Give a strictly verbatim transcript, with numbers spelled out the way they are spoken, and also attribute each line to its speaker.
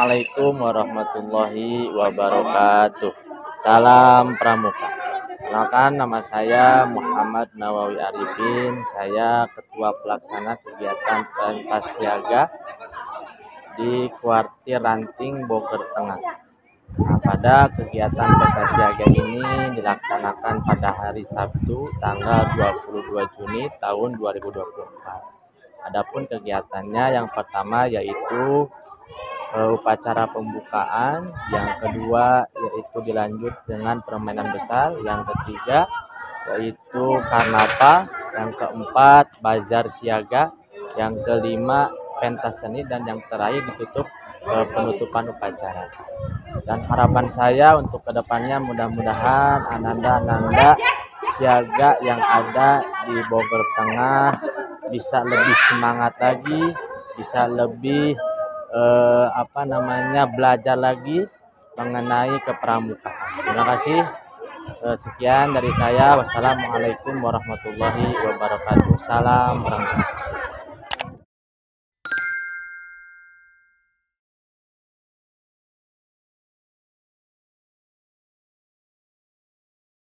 Speaker 1: Assalamualaikum warahmatullahi wabarakatuh. Salam Pramuka. Kenalkan, nama saya Muhammad Nawawi Arifin. Saya Ketua Pelaksana Kegiatan Pentas Siaga di Kuartir Ranting Bogor Tengah. Nah, pada kegiatan Pentas Siaga ini dilaksanakan pada hari Sabtu tanggal dua puluh dua Juni tahun dua ribu dua puluh empat. Adapun kegiatannya yang pertama yaitu uh, upacara pembukaan, yang kedua yaitu dilanjut dengan permainan besar, yang ketiga yaitu karnaval, yang keempat bazar siaga, yang kelima pentas seni, dan yang terakhir ditutup uh, penutupan upacara. Dan harapan saya untuk kedepannya mudah-mudahan ananda-ananda siaga yang ada di Bogor Tengah bisa lebih semangat lagi, bisa lebih eh, apa namanya belajar lagi mengenai kepramukaan. Terima kasih. Eh, sekian dari saya. Wassalamualaikum warahmatullahi wabarakatuh. Salam pramuka.